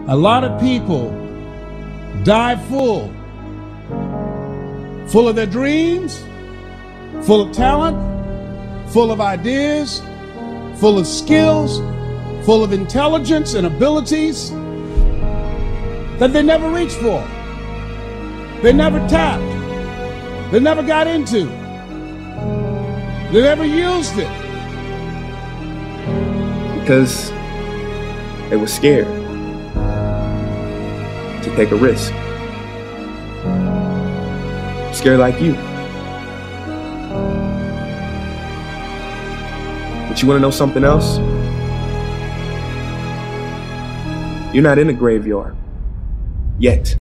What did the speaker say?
A lot of people die full of their dreams, full of talent, full of ideas, full of skills, full of intelligence and abilities that they never reached for. They never tapped. They never got into. They never used it. Because they were scared to take a risk. Scared like you. But you want to know something else? You're not in a graveyard. Yet.